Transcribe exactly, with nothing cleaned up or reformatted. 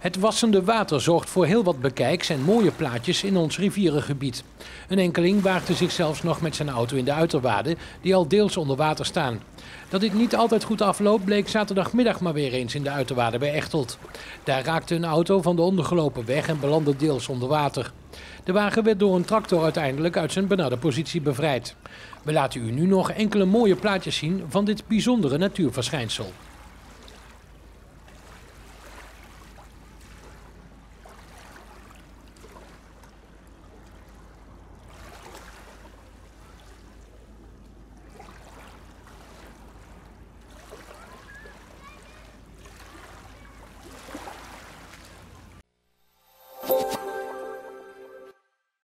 Het wassende water zorgt voor heel wat bekijks en mooie plaatjes in ons rivierengebied. Een enkeling waagde zich zelfs nog met zijn auto in de uiterwaarden, die al deels onder water staan. Dat dit niet altijd goed afloopt, bleek zaterdagmiddag maar weer eens in de uiterwaarden bij Echteld. Daar raakte een auto van de ondergelopen weg en belandde deels onder water. De wagen werd door een tractor uiteindelijk uit zijn benarde positie bevrijd. We laten u nu nog enkele mooie plaatjes zien van dit bijzondere natuurverschijnsel.